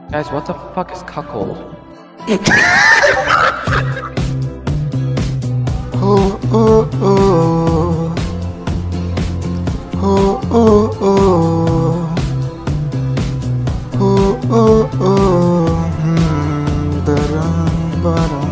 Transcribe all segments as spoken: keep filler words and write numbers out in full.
Guys, what the fuck is cuckold? Oh, oh, oh. Oh, oh, oh. Oh, oh, oh. Hmm, ba-dum, ba-dum.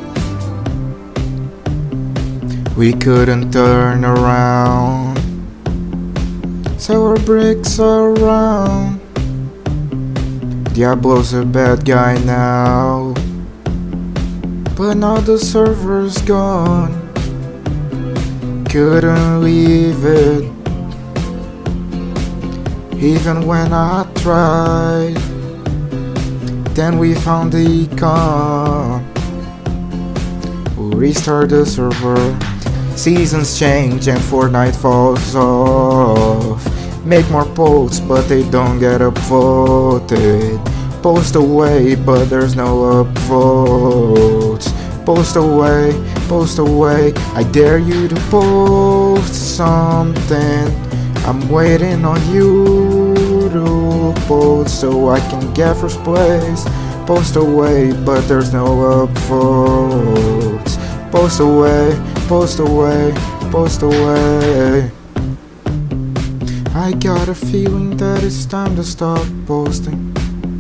We couldn't turn around, so our bricks around. Diablo's a bad guy now, but now the server's gone. Couldn't leave it, even when I tried. Then we found the icon, restart the server. Seasons change and Fortnite falls off. Make more posts but they don't get upvoted. Post away but there's no upvotes. Post away, post away, I dare you to post something. I'm waiting on you to post so I can get first place. Post away but there's no upvotes. Post away, post away, post away. I got a feeling that it's time to stop posting.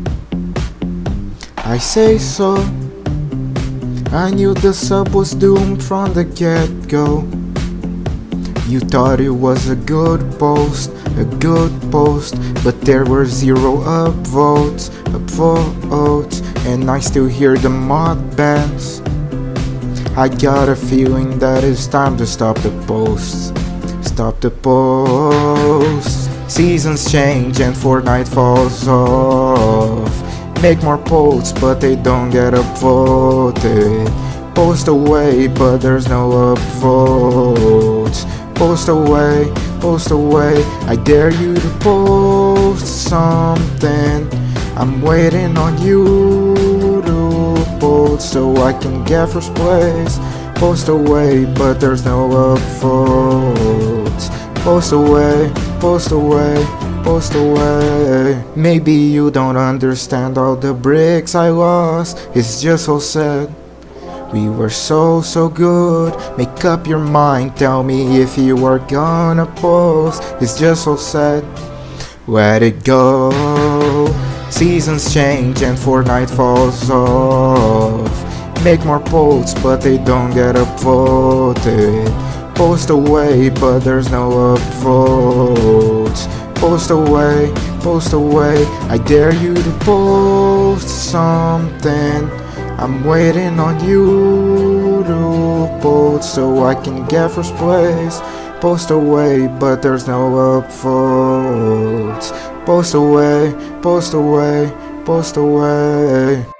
I say so. I knew the sub was doomed from the get-go. You thought it was a good post, a good post, but there were zero upvotes, upvotes, and I still hear the mod bans. I got a feeling that it's time to stop the posts. Stop the posts. Seasons change and Fortnite falls off. Make more posts but they don't get upvoted. Post away but there's no upvotes. Post away, post away, I dare you to post something. I'm waiting on you to post so I can get first place. Post away but there's no upvotes. Post away, post away, post away. Maybe you don't understand all the bricks I lost. It's just so sad. We were so so good. Make up your mind, tell me if you are gonna post. It's just so sad. Let it go. Seasons change and Fortnite falls off. Make more posts but they don't get upvoted. Post away but there's no upvotes. Post away, post away, I dare you to post something. I'm waiting on you to post so I can get first place. Post away but there's no upvotes. Post away, post away, post away.